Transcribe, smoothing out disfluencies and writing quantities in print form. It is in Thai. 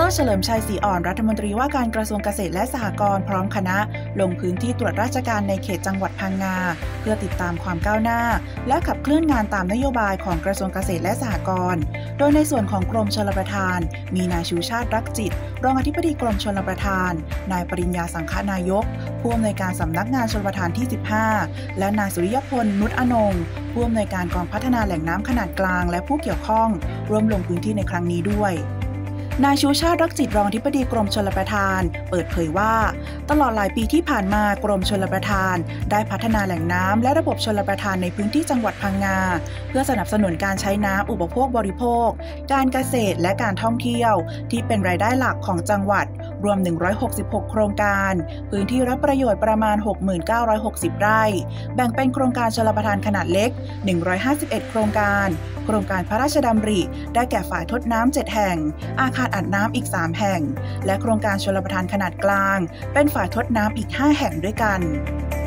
รเฉลิมชัยศรีอ่อนรัฐมนตรีว่าการกระทรวงเกษตรและสหกรณ์พร้อมคณะลงพื้นที่ตรวจราชการในเขตจังหวัดพังงาเพื่อติดตามความก้าวหน้าและขับเคลื่อนงานตามนโยบายของกระทรวงเกษตรและสหกรณ์โดยในส่วนของกรมชลประทานมีนายชูชาติรักจิตรองอธิบดีกรมชลประทานนายปริญญาสังฆนายกผู้อำนวยการสำนักงานชลประทานที่ 15และนายสุริยพลนุชอนงค์ผู้อำนวยการกองพัฒนาแหล่งน้ำขนาดกลางและผู้เกี่ยวข้องร่วมลงพื้นที่ในครั้งนี้ด้วยนายชูชาติรักจิตรองอธิบดีกรมชลประทานเปิดเผยว่าตลอดหลายปีที่ผ่านมากรมชลประทานได้พัฒนาแหล่งน้ำและระบบชลประทานในพื้นที่จังหวัดพังงาเพื่อสนับสนุนการใช้น้ำอุปโภคบริโภคการเกษตรและการท่องเที่ยวที่เป็นรายได้หลักของจังหวัดรวม166โครงการพื้นที่รับประโยชน์ประมาณ 6960 ไร่แบ่งเป็นโครงการชลประทานขนาดเล็ก151โครงการโครงการพระราชดำริได้แก่ฝ่ายทดน้ำ7แห่งอาคารอัดน้ำอีก3แห่งและโครงการชลประทานขนาดกลางเป็นฝ่ายทดน้ำอีก5แห่งด้วยกัน